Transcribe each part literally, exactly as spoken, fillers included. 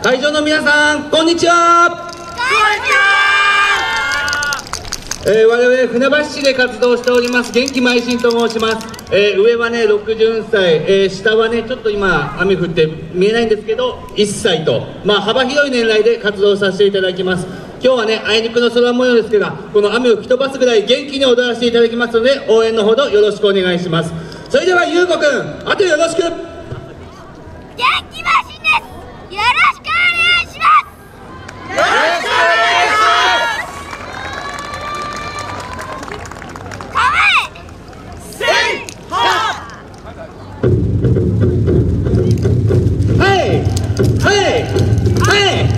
会場の皆さん、こんにちは。こんにちは。えー、我々船橋市で活動しております元気舞心と申します。えー、上はねろくじゅっさい、えー、下はねちょっと今雨降って見えないんですけどいっさいと、まあ幅広い年代で活動させていただきます。今日はねあいにくの空模様ですけど、この雨を吹き飛ばすぐらい元気に踊らせていただきますので、応援のほどよろしくお願いします。それではゆうこくん、あとよろしく。 元気マシンです。よろしくお願いします。よろしくお願いします。構えせいははいはいはい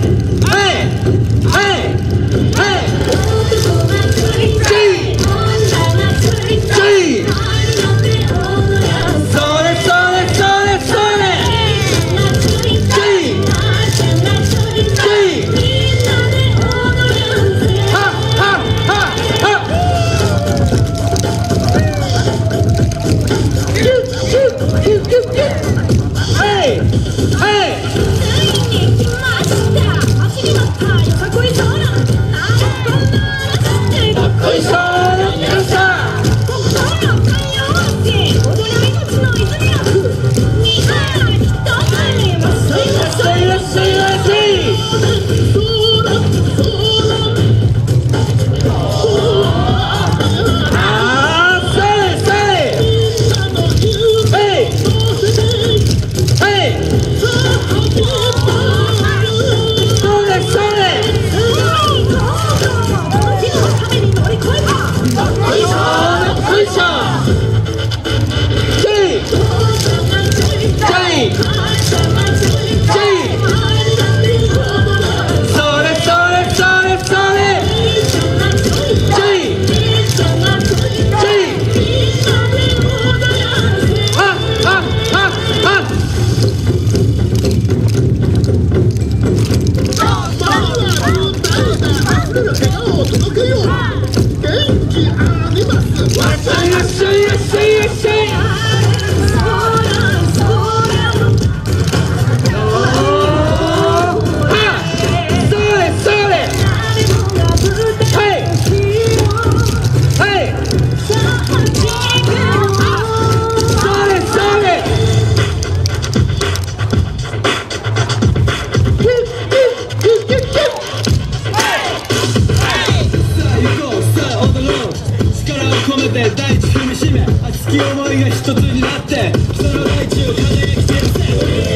大地踏みしめ熱き思いが一つになってその大地を輝きてるぜ。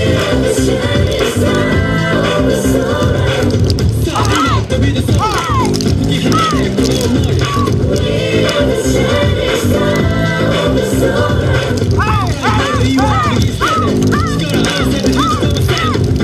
さあ今飛び出そう吹き放てこの思い。今右捨てて力合わせて吹き飛ばせ。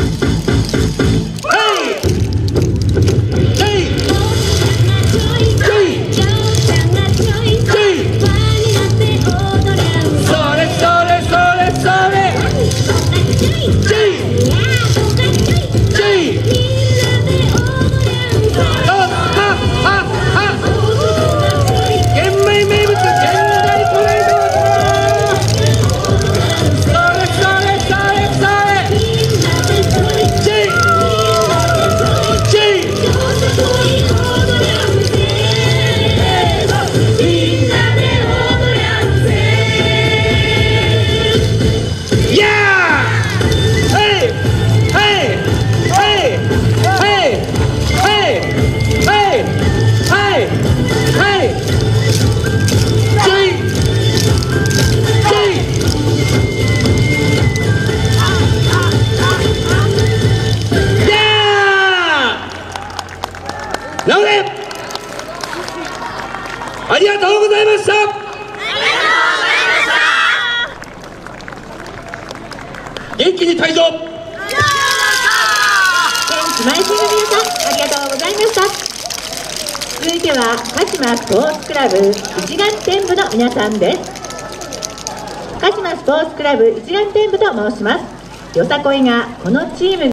ありがとうございました。 ありがとうございました。元気に退場。 元気マイシンの皆さん、ありがとうございました。続いては鹿島スポーツクラブ一丸天部の皆さんです。鹿島スポーツクラブ一丸天部と申します。よさこいがこのチーム